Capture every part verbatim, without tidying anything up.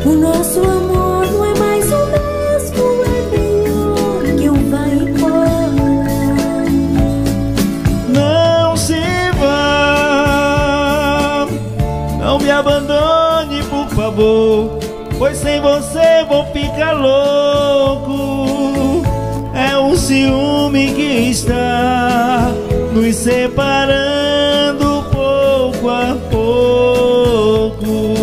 O nosso amor não é mais o mesmo, é melhor que eu vá embora. Não se vá, não me abandone, por favor, pois sem você vou ficar louco. É um ciúme que está nos separando pouco a pouco.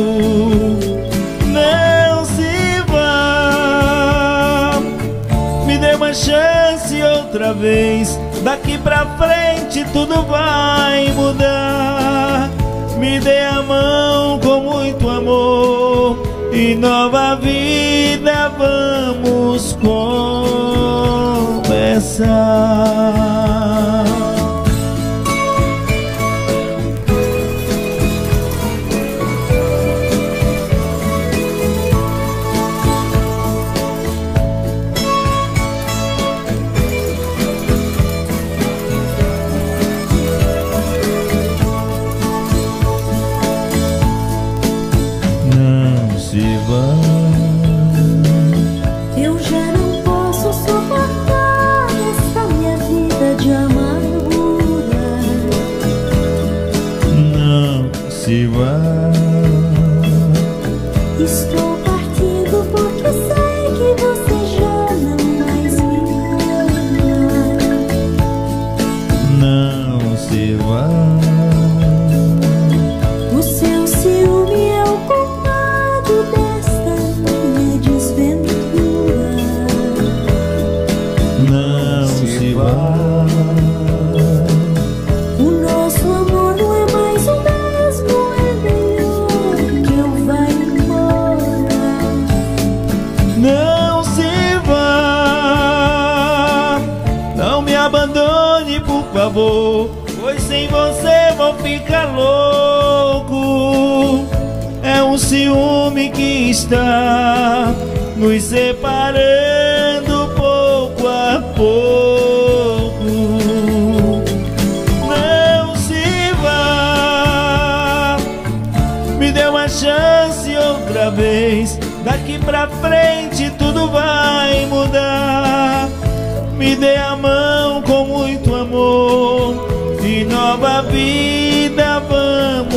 Não se vá, me dê uma chance outra vez. Daqui pra frente tudo vai mudar. Me dê a mão com muito amor e nova vida vamos começar. Eu já não posso suportar esta minha vida de amargura. Não se vá. Estou partindo porque sei que você já não mais me ama. Não se vá. O seu ciúme é o culpado desta minha desventura. Não se vá. O nosso amor não é mais o mesmo, é melhor que eu vá embora. Não se vá, não me abandone, por favor, pois sem você vou ficar louco. É um ciúme que está nos separando pouco a pouco. Não se vá, me dê uma chance outra vez. Daqui pra frente tudo vai mudar. Me dê a mão com muito amor e nova vida vamos